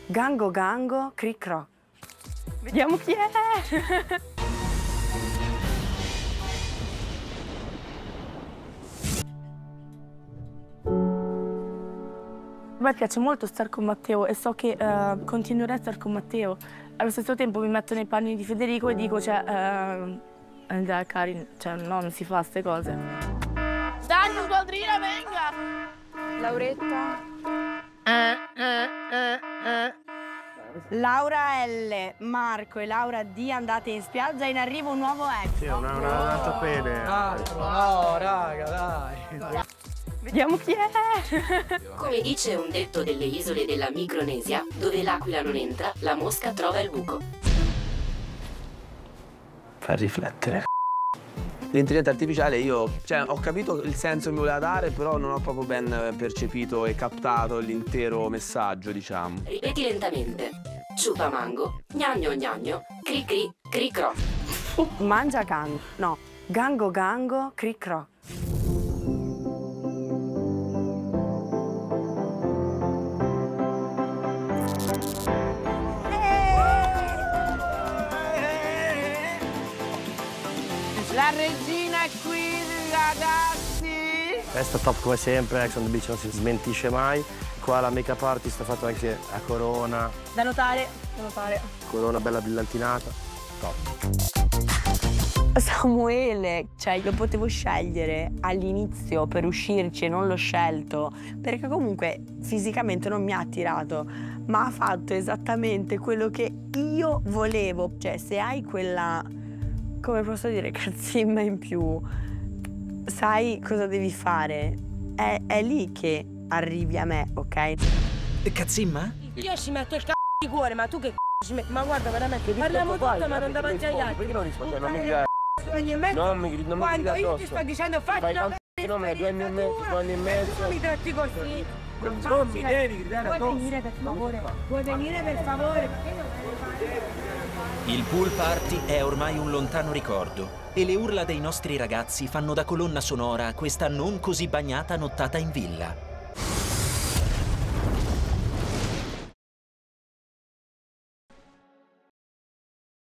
Gango gango, cric croc. Vediamo chi è. A me piace molto star con Matteo e so che continuerò a star con Matteo. Allo stesso tempo mi metto nei panni di Federico e dico, cioè, dai, Karin, cioè, no, non si fa ste cose. Dai, squadrina, venga! Lauretta. Laura L, Marco e Laura D, andate in spiaggia, in arrivo un nuovo ex. Sì, non è andato bene. No, raga, dai. Vediamo chi è. Come dice un detto delle isole della Micronesia, dove l'aquila non entra, la mosca trova il buco. Fa riflettere. L'intelligenza artificiale io, cioè, ho capito il senso che mi voleva dare, però non ho proprio ben percepito e captato l'intero messaggio, diciamo. Ripeti lentamente. Ciupa mango, gnagno gnagno, cri cri, cri cro. Mangia gango, no, gango gango, cric croc. La regina è qui, ragazzi! Festa top come sempre, Ex on the Beach non si smentisce mai. Qua la make-up artist ha fatto anche la corona. Da notare, da notare. Corona bella brillantinata. Top. Samuele, cioè io potevo scegliere all'inizio per uscirci e non l'ho scelto, perché comunque fisicamente non mi ha attirato, ma ha fatto esattamente quello che io volevo. Cioè, se hai quella, come posso dire, cazzimma in più, sai cosa devi fare. È lì che arrivi a me, ok? Cazzimma? Io ci metto il di cuore, ma tu che ci metti? Ma guarda, veramente, parliamo tutto, ma non davanti agli altri. Perché non rispondi? Non mi gridare. Non mi gridare Quando io ti addosso. sto dicendo fai una non me, 2 anni e mezzo, 2 anni e mezzo. mi tratti così. Non mi devi gridare addosso. Puoi venire per favore? Puoi venire per favore? Il pool party è ormai un lontano ricordo e le urla dei nostri ragazzi fanno da colonna sonora a questa non così bagnata nottata in villa.